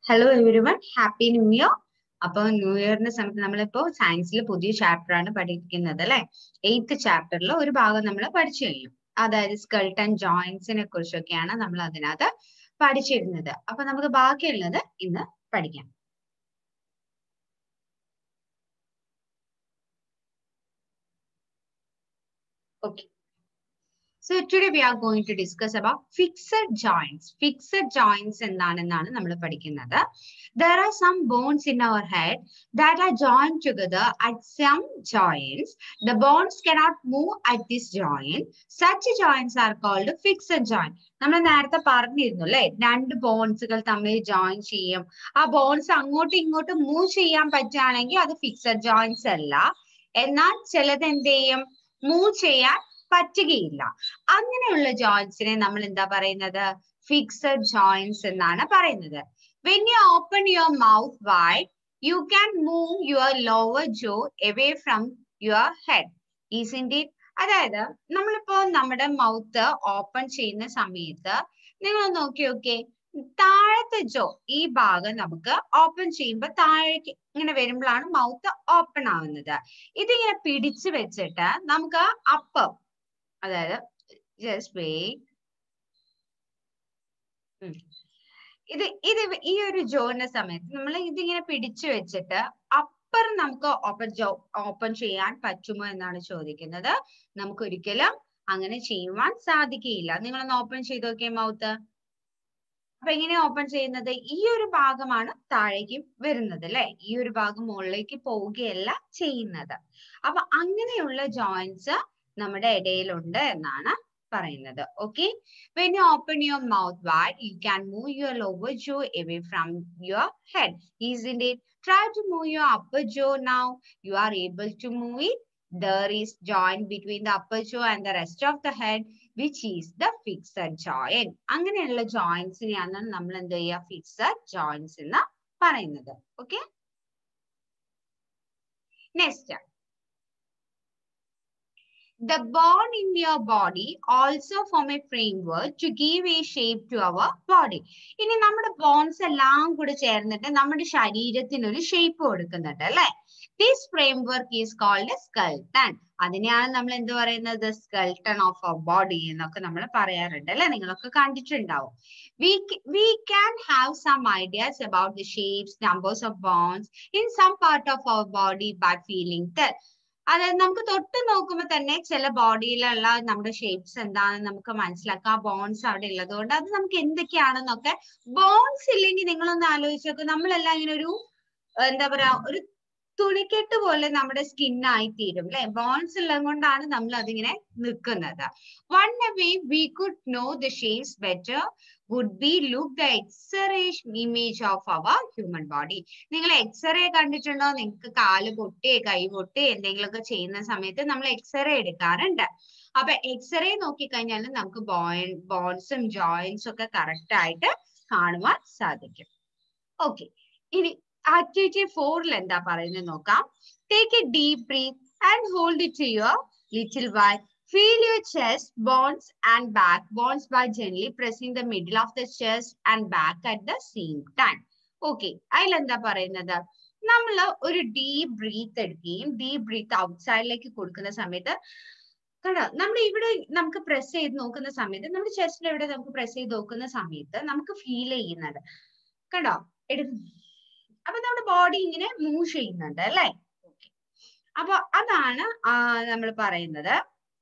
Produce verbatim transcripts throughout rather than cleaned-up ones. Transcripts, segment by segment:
Hello everyone, happy new year. അപ്പൊ new ഇയറിന്റെ സമയത്ത് നമ്മളിപ്പോ സയൻസിൽ പുതിയ ചാപ്റ്റർ ആണ് പഠിക്കുന്നത് അല്ലെ. എയ്ത്ത് ചാപ്റ്ററിൽ ഒരു ഭാഗം നമ്മൾ പഠിച്ചു കഴിഞ്ഞു. അതായത് സ്കെൽട്ടൺ ജോയിന്റ്സിനെ കുറിച്ചൊക്കെയാണ് നമ്മൾ അതിനകത്ത് പഠിച്ചിരുന്നത്. അപ്പൊ നമുക്ക് ബാക്കിയുള്ളത് ഇന്ന് പഠിക്കാം. Okay. So today we are going to discuss about fixed joints. Fixed joints എന്താണെന്നാണ് നമ്മൾ പഠിക്കുന്നത്. There are some bones in our head that are joined together at some joints. The bones cannot move at this joint. Such joints are called fixed joint. നമ്മൾ നേരത്തെ പറഞ്ഞിരുന്നു അല്ലെ, രണ്ട് ബോൺസുകൾ തമ്മിൽ join ചെയ്യും. ആ ബോൺസ് അങ്ങോട്ടും ഇങ്ങോട്ടും മൂവ് ചെയ്യാൻ പറ്റുകയാണെങ്കിൽ അത് ഫിക്സഡ് ജോയിന്റ്സ് അല്ല. എന്നാൽ ചിലത് എന്ത് ചെയ്യും, മൂവ് ചെയ്യാൻ പറ്റുകയില്ല. അങ്ങനെയുള്ള ജോയിന്റ്സിനെ നമ്മൾ എന്താ പറയുന്നത്, ഫിക്സഡ് ജോയിന്റ്സ് എന്നാണ് പറയുന്നത്. When you open your mouth wide, you can move your lower jaw away from your head, isn't it? അതായത് നമ്മളിപ്പോ നമ്മുടെ മൗത്ത് ഓപ്പൺ ചെയ്യുന്ന സമയത്ത് നിങ്ങൾ നോക്കി നോക്കിയേ, താഴത്തെ ജോ ഈ ഭാഗം നമുക്ക് ഓപ്പൺ ചെയ്യുമ്പോൾ താഴേക്ക് ഇങ്ങനെ വരുമ്പോഴാണ് മൗത്ത് ഓപ്പൺ ആവുന്നത്. ഇതിങ്ങനെ പിടിച്ചു വെച്ചിട്ട് നമുക്ക് അപ്പർ, അതായത് ജസ്റ്റ് വെയിറ്റ്, ഇത് ഇത് ഈ ഒരു ജോയിന്റെ സമയത്ത് നമ്മൾ ഇതിങ്ങനെ പിടിച്ചു വെച്ചിട്ട് അപ്പർ നമുക്ക് ഓപ്പൺ ജോ ഓപ്പൺ ചെയ്യാൻ പറ്റുമോ എന്നാണ് ചോദിക്കുന്നത്. നമുക്ക് ഒരിക്കലും അങ്ങനെ ചെയ്യുവാൻ സാധിക്കുകയില്ല. നിങ്ങളൊന്ന് ഓപ്പൺ ചെയ്ത് നോക്കിയേ മൗത്ത്. അപ്പൊ എങ്ങനെയാ ഓപ്പൺ ചെയ്യുന്നത്? ഈ ഒരു ഭാഗമാണ് താഴേക്ക് വരുന്നത് അല്ലെ, ഈ ഒരു ഭാഗം മുകളിലേക്ക് പോവുകയല്ല ചെയ്യുന്നത്. അപ്പൊ അങ്ങനെയുള്ള ജോയിന്റ്സ് നമ്മുടെ ഇടയിലുണ്ട് എന്നാണ് പറയുന്നത്. Okay. When you open your mouth wide, you can move your lower jaw away from your head, isn't it? Try to move your upper jaw now. You are able to move it. There is joint between the upper jaw and the rest of the head, which is the fixed joint. അങ്ങനെയുള്ള ജോയിന്റ്സിനെയാണ് നമ്മൾ എന്ത് ചെയ്യുക, fixed joints എന്ന് പറയുന്നത്. Okay. Next, the bone in your body also form a framework to give a shape to our body. ഇനി നമ്മുടെ bones എല്ലാം കൂടി ചേർന്നിട്ട് നമ്മുടെ ശരീരത്തിന് ഒരു ഷേപ്പ് കൊടുക്കുന്നുണ്ട് അല്ലെ. This framework is called a skeleton. അതിനെയാണ് നമ്മൾ എന്ത് പറയുന്നത്, skeleton of our body എന്നൊക്കെ നമ്മൾ പറയാറുണ്ട് അല്ലെ. നിങ്ങളൊക്കെ കണ്ടിട്ടുണ്ടാവും. We, we can have some ideas about the shapes, numbers of bones in some part of our body by feeling that. അതായത് നമുക്ക് തൊട്ട് നോക്കുമ്പോൾ തന്നെ ചില ബോഡിയിലുള്ള നമ്മുടെ ഷേപ്സ് എന്താണെന്ന് നമുക്ക് മനസ്സിലാക്കാം. ബോൺസ് അവിടെ ഉള്ളത് കൊണ്ട് അത് നമുക്ക് എന്തൊക്കെയാണെന്നൊക്കെ. ബോൺസ് ഇല്ലെങ്കിൽ നിങ്ങളൊന്ന് ആലോചിച്ച് നോക്കുക, നമ്മളെല്ലാം ഇങ്ങനെ ഒരു എന്താ പറയാ, ഒരു തുണിക്കെട്ട് പോലെ നമ്മുടെ സ്കിന്നായി തീരും അല്ലെ. ബോൺസ് ഉള്ളത് കൊണ്ടാണ് നമ്മൾ അതിങ്ങനെ നിൽക്കുന്നത്. One way we could know the shapes better would be look the X-ray image of our human body. നിങ്ങൾ എക്സ്റേ കണ്ടിട്ടുണ്ടോ? നിങ്ങൾക്ക് കാല് പൊട്ടി കൈ പൊട്ടി എന്തെങ്കിലുമൊക്കെ ചെയ്യുന്ന സമയത്ത് നമ്മൾ എക്സ്റേ എടുക്കാറുണ്ട്. അപ്പൊ എക്സ്റേ നോക്കിക്കഴിഞ്ഞാൽ നമുക്ക് ബോൺസും ജോയിന്റ്സും ഒക്കെ കറക്റ്റ് ആയിട്ട് കാണുവാൻ സാധിക്കും. ഓക്കെ. ഇനി ആക്ടിവിറ്റി ഫോറിൽ എന്താ പറയുന്നത് നോക്കാം. Take a deep breath and hold it to your little while. Feel your chest, bones and back bones by gently pressing the middle of the chest and back at the same time. Okay. അതിൽ എന്താ പറയുന്നത്, നമ്മൾ ഒരു deep breath എടുക്കുകയും deep breath ഔട്ട്സൈഡിലേക്ക് കൊടുക്കുന്ന സമയത്ത് കണ്ടോ, നമ്മൾ ഇവിടെ നമുക്ക് പ്രസ് ചെയ്ത് നോക്കുന്ന സമയത്ത് നമ്മുടെ ചെസ്റ്റിൽ എവിടെ നമുക്ക് പ്രസ് ചെയ്ത് നോക്കുന്ന സമയത്ത് നമുക്ക് ഫീൽ ചെയ്യുന്നുണ്ട് കണ്ടോ, എടുക്കുന്നു. അപ്പൊ നമ്മുടെ ബോഡി ഇങ്ങനെ മൂവ് ചെയ്യുന്നുണ്ട് അല്ലെ. ഓക്കെ. അപ്പൊ അതാണ് നമ്മൾ പറയുന്നത്.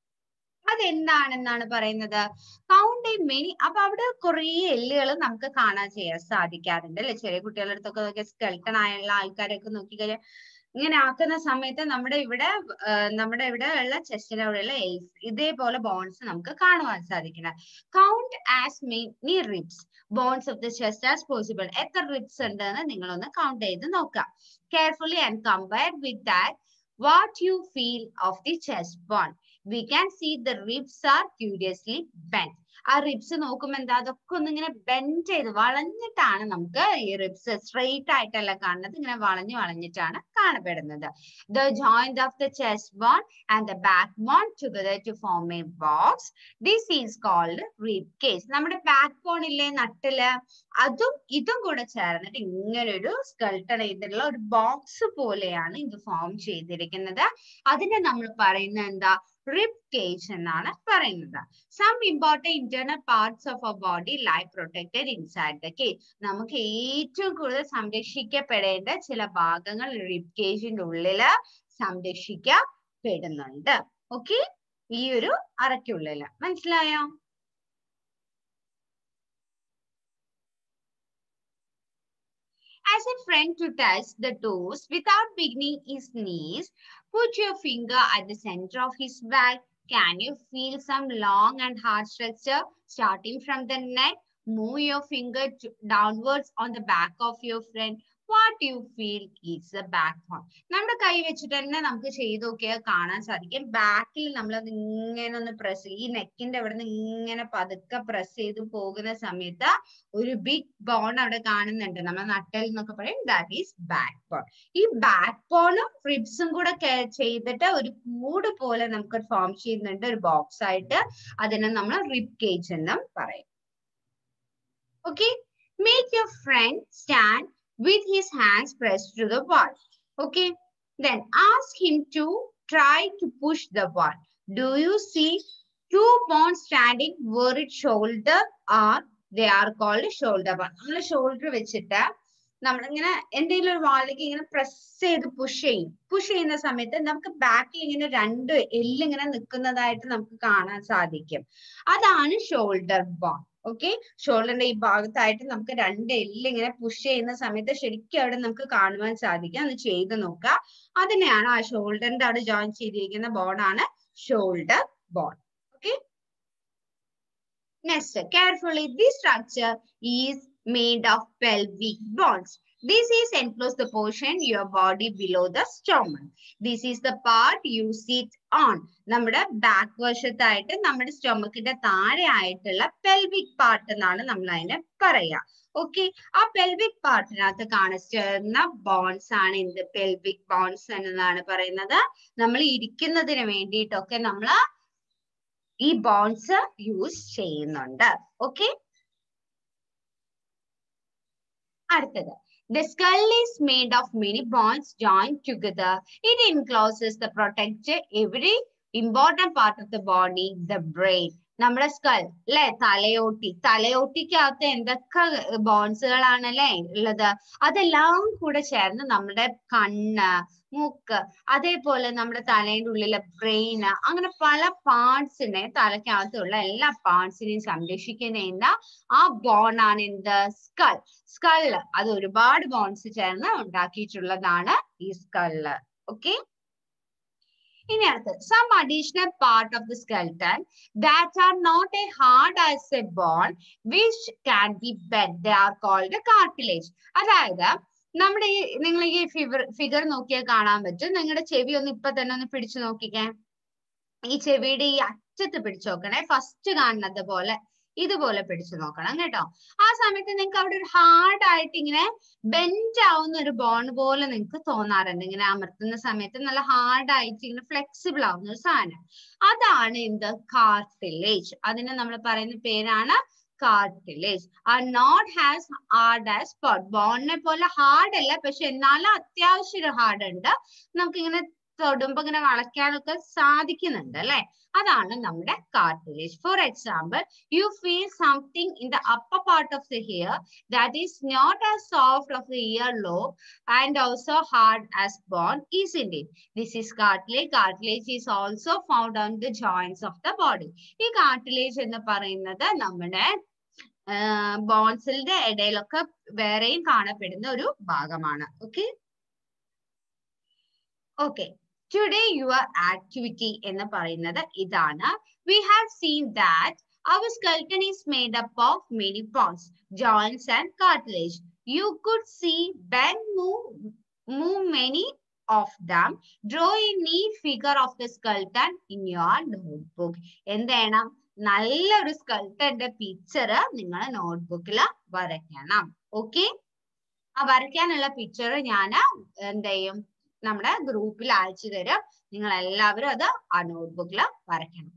അതെന്താണെന്നാണ് പറയുന്നത്, കൗണ്ട് എ മെനി. അപ്പൊ അവിടെ കുറെ എല്ലുകൾ നമുക്ക് കാണാൻ ചെയ്യാൻ സാധിക്കാറുണ്ട് അല്ലെ. ചെറിയ കുട്ടികളുടെ അടുത്തൊക്കെ നോക്കിയാൽ സ്കെൽട്ടൺ ആയുള്ള ആൾക്കാരൊക്കെ നോക്കിക്കഴിഞ്ഞാൽ ഇങ്ങനെ ആക്കുന്ന സമയത്ത് നമ്മുടെ ഇവിടെ നമ്മുടെ ഇവിടെ ഉള്ള ചെസ്റ്റിന്റെ അവിടെയുള്ള എൽസ് ഇതേപോലെ ബോൺസ് നമുക്ക് കാണുവാൻ സാധിക്കണം. Count as many ribs bones of the chest as possible. എത്ര റിബ്സ് ഉണ്ടെന്ന് നിങ്ങളൊന്ന് കൗണ്ട് ചെയ്ത് നോക്കാം. Carefully and compare with that what you feel of the chest bone. We can see the ribs are curiously bent. ആ ribs നോക്കുമ്പോൾ എന്താ അതൊക്കെ ഒന്നിങ്ങനെ ബെൻഡ് ചെയ്ത് വളഞ്ഞിട്ടാണ് നമുക്ക് ഈ റിബ്സ് സ്ട്രെയിറ്റ് ആയിട്ടല്ല കാണുന്നത്, ഇങ്ങനെ വളഞ്ഞു വളഞ്ഞിട്ടാണ് കാണപ്പെടുന്നത്. The joint of the chest bone and the backbone together to form a box. This is called rib cage. നമ്മുടെ ബാക്ക് ബോൺ ഇല്ലേ, നട്ടില്, അതും ഇതും കൂടെ ചേർന്നിട്ട് ഇങ്ങനെ ഒരു സ്കെൽട്ടൺ ചെയ്തിട്ടുള്ള ഒരു ബോക്സ് പോലെയാണ് ഇത് ഫോം ചെയ്തിരിക്കുന്നത്. അതിനെ നമ്മൾ പറയുന്നത് എന്താ, rib cage എന്നാണ് പറയുന്നത്. Some important internal parts of our body lie protected inside the cage. നമുക്ക് ഏറ്റവും കൂടുതൽ സംരക്ഷിക്കപ്പെടേണ്ട ചില ഭാഗങ്ങൾ റിബ് കേജിന്റെ ഉള്ളില് സംരക്ഷിക്കപ്പെടുന്നുണ്ട്. ഓക്കെ, ഈ ഒരു അറയ്ക്കുള്ളില്. മനസ്സിലായോ? As a friend to touch the toes without beginning his knees, put your finger at the center of his back. Can you feel some long and hard structure starting from the neck? Move your finger to, downwards on the back of your friend. What you feel is the backbone. നമ്മുടെ കൈ വെച്ചിട്ട് തന്നെ നമുക്ക് ചെയ്ത് നോക്കിയാൽ കാണാൻ സാധിക്കും. ബാക്കിൽ നമ്മൾ അത് ഇങ്ങനെ ഒന്ന് പ്രസ്, ഈ നെക്കിന്റെ അവിടെ നിന്ന് ഇങ്ങനെ പതുക്കെ പ്രസ് ചെയ്ത് പോകുന്ന സമയത്ത് ഒരു ബിഗ് ബോൺ അവിടെ കാണുന്നുണ്ട്. നമ്മൾ നട്ടൽ എന്നൊക്കെ പറയും, ദാറ്റ് ഈസ് ബാക്ക് ബോൺ. ഈ ബാക്ക് ബോണും റിബ്സും കൂടെ ചെയ്തിട്ട് ഒരു കൂട് പോലെ നമുക്ക് ഫോം ചെയ്യുന്നുണ്ട്, ഒരു ബോക്സ് ആയിട്ട്. അതിനെ നമ്മൾ റിബ് കേജ് എന്നും പറയും. Okay, make your friend stand with his hands pressed to the wall. Okay, then ask him to try to push the wall. Do you see two bones standing where its shoulder are? They are called shoulder bone. നമ്മൾ shoulder വെച്ചിട്ട് നമ്മളിങ്ങനെ എന്തെങ്കിലും ഒരു വാളിലേക്ക് ഇങ്ങനെ press ചെയ്ത് push ചെയ്യും. Push ചെയ്യുന്ന സമയത്ത് നമുക്ക് ബാക്കിൽ ഇങ്ങനെ രണ്ട് എല്ല് ഇങ്ങനെ നിൽക്കുന്നതായിട്ട് നമുക്ക് കാണാൻ സാധിക്കും. അതാണ് ഷോൾഡർ ബോൺ. ഓക്കെ, ഷോൾഡറിന്റെ ഈ ഭാഗത്തായിട്ട് നമുക്ക് രണ്ട് എല്ല് ഇങ്ങനെ പുഷ് ചെയ്യുന്ന സമയത്ത് ശരിക്കും അവിടെ നമുക്ക് കാണുവാൻ സാധിക്കും. ഒന്ന് ചെയ്ത് നോക്കുക. അതിനെയാണ് ആ ഷോൾഡറിന്റെ അവിടെ ജോയിൻ ചെയ്തിരിക്കുന്ന ബോണാണ് shoulder bone. Okay, next, carefully this structure is made of pelvic bones. This is enclosed the portion your body below the stomach. This is the part you sit on. നമ്മുടെ ബാക്ക് വശത്തായിട്ട് നമ്മുടെ സ്റ്റൊമക്കിന്റെ താഴെ ആയിട്ടുള്ള pelvic part എന്നാണ് നമ്മൾ അതിനെ പറയാ. ഓക്കെ, ആ പെൽവിക് പാർട്ടിനകത്ത് കാണുന്ന ബോൺസ് ആണ് എന്ത്, പെൽവിക് ബോൺസ് എന്നതാണ് പറയുന്നത്. നമ്മൾ ഇരിക്കുന്നതിന് വേണ്ടിയിട്ടൊക്കെ നമ്മൾ ഈ ബോൺസ് യൂസ് ചെയ്യുന്നുണ്ട്. ഓക്കെ, അടുത്തത്, the skull is made of many bones joined together. It encloses the protector every important part of the body, the brain. നമ്മുടെ സ്കൾ അല്ലെ, തലയോട്ടി, തലയോട്ടിക്കകത്ത് എന്തൊക്കെ ബോൺസുകളാണ് അല്ലെ ഉള്ളത്, അതെല്ലാം കൂടെ ചേർന്ന് നമ്മുടെ കണ്ണ്, മൂക്ക്, അതേപോലെ നമ്മുടെ തലയുടെ ഉള്ളിലെ ബ്രെയിന്, അങ്ങനെ പല പാർട്സിനെ, തലയ്ക്കകത്തുള്ള എല്ലാ പാർട്സിനെയും സംരക്ഷിക്കുന്ന ആ ബോണാണ് എന്ത്, സ്കൾ. സ്കള് അത് ഒരുപാട് ബോൺസ് ചേർന്ന് ഉണ്ടാക്കിയിട്ടുള്ളതാണ് ഈ സ്കള്. ഓക്കെ, ഇനി അടുത്ത്, some additional part of the skeleton that are not as hard as a bone which can be bent, they are called cartilage. അതായത് നമ്മുടെ ഈ നിങ്ങൾ ഈ ഫിഗർ ഫിഗർ നോക്കിയാൽ കാണാൻ പറ്റും. നിങ്ങളുടെ ചെവി ഒന്ന് ഇപ്പൊ തന്നെ ഒന്ന് പിടിച്ചു നോക്കിക്കേ. ഈ ചെവിയുടെ ഈ അറ്റത്ത് പിടിച്ചു നോക്കണേ, ഫസ്റ്റ് കാണുന്നത് പോലെ ഇതുപോലെ പിടിച്ചു നോക്കണം കേട്ടോ. ആ സമയത്ത് നിങ്ങൾക്ക് അവിടെ ഒരു ഹാർഡ് ആയിട്ട് ഇങ്ങനെ ബെൻഡ് ആവുന്ന ഒരു ബോൺ പോലെ നിങ്ങൾക്ക് തോന്നാറുണ്ട്. ഇങ്ങനെ അമർത്തുന്ന സമയത്ത് നല്ല ഹാർഡ് ആയിട്ട് ഇങ്ങനെ ഫ്ലെക്സിബിൾ ആവുന്ന ഒരു സാധനം, അതാണ് എന്ത്, കാർട്ടിലേജ്. അതിനെ നമ്മൾ പറയുന്ന പേരാണ് cartilage. Are not as hard as spot. ബോണിനെ പോലെ ഹാർഡ് അല്ല, പക്ഷെ എന്നാലും അത്യാവശ്യം ഹാർഡ് ഉണ്ട്. നമുക്കിങ്ങനെ തൊടുമ്പോ ഇങ്ങനെ വളയ്ക്കാനൊക്കെ സാധിക്കുന്നുണ്ട് അല്ലെ, അതാണ് നമ്മുടെ cartilage. For example, you feel something in the upper part of the ear that is not as soft of the earlobe and also hard as bone, isn't it? This is cartilage. Cartilage is also found on the joints of the body. ഈ cartilage എന്ന് പറയുന്നത് നമ്മുടെ ബോൺസിന്റെ ഇടയിലൊക്കെ വേറെയും കാണപ്പെടുന്ന ഒരു ഭാഗമാണ്. Okay okay Today your activity എന്ന് പറയുന്നത് ഇതാണ്. We have seen that our skeleton is made up of many bones, joints and cartilage. You could see Ben move, move many of them. Draw a neat figure of the skeleton in your notebook. എന്താണ് നല്ലൊരു സ്കെൽട്ടന്റെ picture നിങ്ങൾ നോട്ട്ബുക്കിൽ വരയ്ക്കണം. Okay, ആ വരയ്ക്കാനുള്ള picture ഞാൻ എന്ത് ചെയ്യും, നമ്മുടെ ഗ്രൂപ്പിൽ അയച്ചു തരും. നിങ്ങൾ എല്ലാവരും അത് ആ നോട്ട്ബുക്കിൽ വരയ്ക്കണം.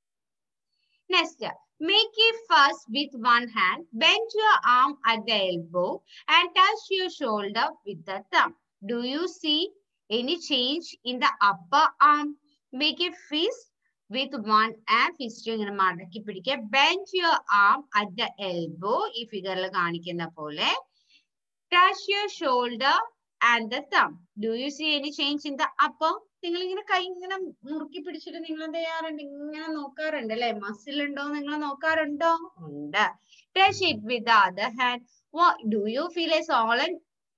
Next, make a fuss with one hand, bend your arm at the elbow and touch your shoulder with the thumb. Do you see any change in the upper arm? Make a fist with one hand, fist ഇങ്ങനെ മടക്കി പിടിക്കുക. Bend your arm at the elbow, ഈ ഫിഗറിൽ കാണിക്കുന്ന പോലെ. Touch your shoulder and the thumb. Do you see any change in the upper? നിങ്ങൾ ഇങ്ങനെ കൈ ഇങ്ങനെ മുറുക്കി പിടിച്ചിട്ട് നിങ്ങൾ എന്ത് ചെയ്യാറുണ്ട്, ഇങ്ങനെ നോക്കാറുണ്ട് അല്ലെ, മസിൽ ഉണ്ടോ നിങ്ങൾ നോക്കാറുണ്ടോ? ഉണ്ട്. Touch it with the other hand. What do you feel a swollen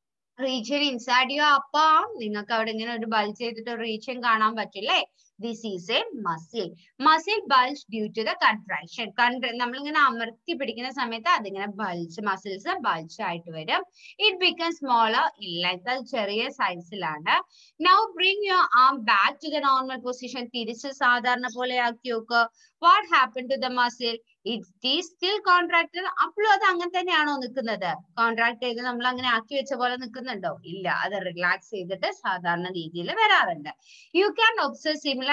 region inside your upper arm? നിങ്ങൾക്ക് അവിടെ ഇങ്ങനെ ഒരു ബൾജ് ചെയ്തിട്ട് ഒരു റീജിയൻ കാണാൻ പറ്റില്ലേ? This is a muscle. Muscle bulge due to the contraction. നമ്മളിങ്ങനെ അമർത്തി പിടിക്കുന്ന സമയത്ത് അതിങ്ങനെ ബൾജ്, മസിൽസ് ബൾജ് ആയിട്ട് വരും. It becomes smaller in length. അത് ചെറിയ സൈസിലാണ്. Now bring your arm back to the normal position. തിരിച്ച് സാധാരണ പോലെ ആക്കി നോക്കുക. What happened to the muscle? It is still contracted. അപ്പോഴും അത് അങ്ങനെ തന്നെയാണോ നിൽക്കുന്നത്? കോൺട്രാക്ട് ചെയ്ത് നമ്മൾ അങ്ങനെ ആക്കി വെച്ച പോലെ നിൽക്കുന്നുണ്ടോ? ഇല്ല, അത് റിലാക്സ് ചെയ്തിട്ട് സാധാരണ രീതിയിൽ വരാറുണ്ട്. You can observe similar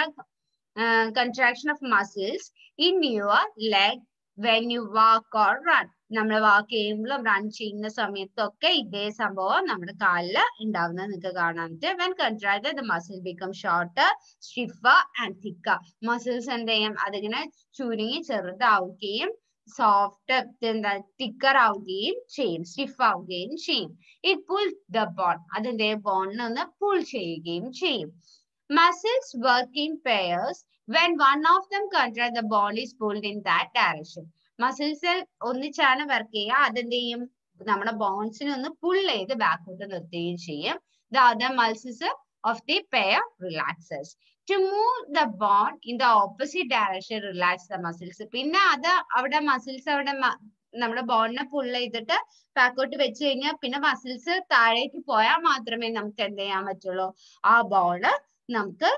uh, contraction of muscles in your leg when you walk or run. നമ്മൾ വാക്ക് ചെയ്യുമ്പോഴും റൺ ചെയ്യുന്ന സമയത്തൊക്കെ ഇതേ സംഭവം നമ്മുടെ കാലിൽ ഉണ്ടാവുന്നത് നിങ്ങൾക്ക് കാണാൻ പറ്റും. When contracted, the muscle becomes shorter, stiffer and thicker. Muscles എന്ത് ചെയ്യും, അതിങ്ങനെ ചുരുങ്ങി ചെറുതാവുകയും സോഫ്റ്റ് എന്താ തിക്കർ ആവുകയും ചെയ്യും, സ്റ്റിഫ് ആവുകയും ചെയ്യും. It pulls the bone. അതിന്റെ ബോണിനെ ഒന്ന് പുൾ ചെയ്യുകയും ചെയ്യും. Muscles work in pairs. When one of them contracts, the bone is pulled in that direction. Muscles ഒന്നിച്ചാണ് വർക്ക് ചെയ്യുക, അതെന്ത് ചെയ്യും, നമ്മുടെ ബോൺസിനെ ഒന്ന് പുൾ ചെയ്ത് ബാക്കോട്ട് നിർത്തുകയും ചെയ്യും. The other muscles of the pair relaxes. To move the bone in the opposite direction, relax the muscles. പിന്നെ അത് അവിടെ മസിൽസ് അവിടെ നമ്മുടെ ബോണിനെ പുൾ ചെയ്തിട്ട് ബാക്കോട്ട് വെച്ച് കഴിഞ്ഞാൽ പിന്നെ മസിൽസ് താഴേക്ക് പോയാൽ മാത്രമേ നമുക്ക് എന്ത് ചെയ്യാൻ പറ്റുള്ളൂ, ആ ബോണ് നമുക്ക്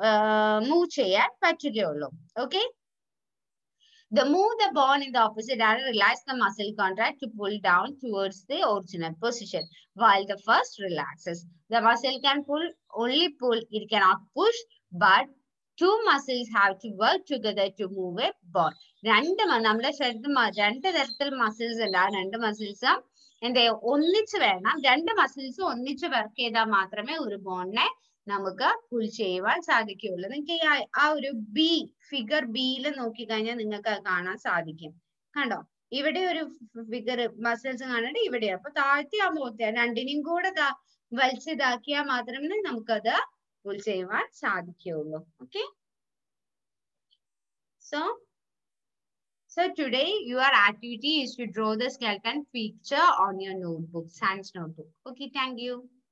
മൂവ് ചെയ്യാൻ പറ്റുകയുള്ളൂ. Okay, The move the bone in the opposite direction, relax the muscle contract to pull down towards the original position, while the first relaxes. The muscle can pull, only pull, it cannot push, but two muscles have to work together to move a bone. രണ്ട് നമ്മുടെ ശരീരത്തിൽ രണ്ട് തരത്തിൽ muscles ഉണ്ട്. ആ രണ്ട് മസിൽസും എന്താ ഒന്നിച്ച് വേണം, രണ്ട് മസിൽസും ഒന്നിച്ച് വർക്ക് ചെയ്താൽ മാത്രമേ ഒരു ബോണിനെ നമുക്ക് പുൾ ചെയ്യുവാൻ സാധിക്കുകയുള്ളൂ. നിങ്ങൾക്ക് ആ ഒരു ബി ഫിഗർ ബിയിൽ നോക്കിക്കഴിഞ്ഞാൽ നിങ്ങൾക്ക് അത് കാണാൻ സാധിക്കും. കണ്ടോ, ഇവിടെ ഒരു ഫിഗർ മസിൽസ് കാണുന്നുണ്ട്, ഇവിടെ. അപ്പൊ താഴ്ത്തി ആ മുഖത്തെ രണ്ടിനെയും കൂടെ വലിച്ചിതാക്കിയാൽ മാത്രമേ നമുക്കത് പുൾ ചെയ്യുവാൻ സാധിക്കുകയുള്ളൂ. Okay, so So today your activity is to draw the skeleton picture on your notebook, science notebook. Okay, thank you.